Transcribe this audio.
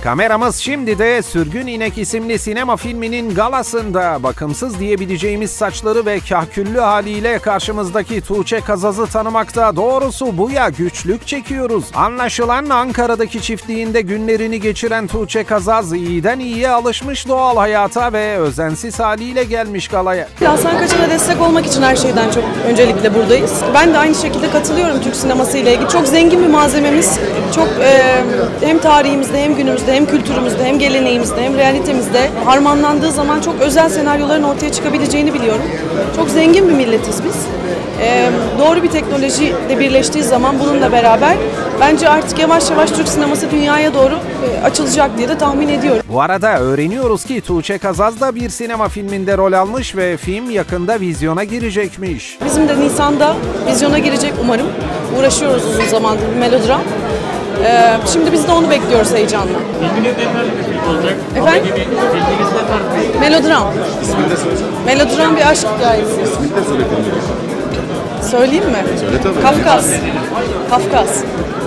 Kameramız şimdi de Sürgün İnek isimli sinema filminin galasında. Bakımsız diyebileceğimiz saçları ve kahküllü haliyle karşımızdaki Tuğçe Kazaz'ı tanımakta doğrusu bu ya güçlük çekiyoruz. Anlaşılan Ankara'daki çiftliğinde günlerini geçiren Tuğçe Kazaz iyiden iyiye alışmış doğal hayata ve özensiz haliyle gelmiş galaya. Hasan Kaçan'a destek olmak için her şeyden çok öncelikle buradayız. Ben de aynı şekilde katılıyorum Türk sineması ile ilgili. Çok zengin bir malzememiz. Çok hem tarihimizde hem günümüzde hem kültürümüzde hem geleneğimizde hem realitemizde harmanlandığı zaman çok özel senaryoların ortaya çıkabileceğini biliyorum. Çok zengin bir milletiz biz. Doğru bir teknoloji de birleştiği zaman bununla beraber bence artık yavaş yavaş Türk sineması dünyaya doğru açılacak diye de tahmin ediyorum. Bu arada öğreniyoruz ki Tuğçe Kazaz da bir sinema filminde rol almış ve film yakında vizyona girecekmiş. Bizim de Nisan'da vizyona girecek umarım. Uğraşıyoruz uzun zamandır bir melodram. Şimdi biz de onu bekliyoruz heyecanla. Filminiz ne tarz bir film olacak? Efendim? Filminiz ne tarz bir film? Melodram. İsmini de söyle. Melodram bir aşk hikayesi. İsmini de söyle. Söyleyeyim mi? Söyle tabii. Kafkas. Kafkas.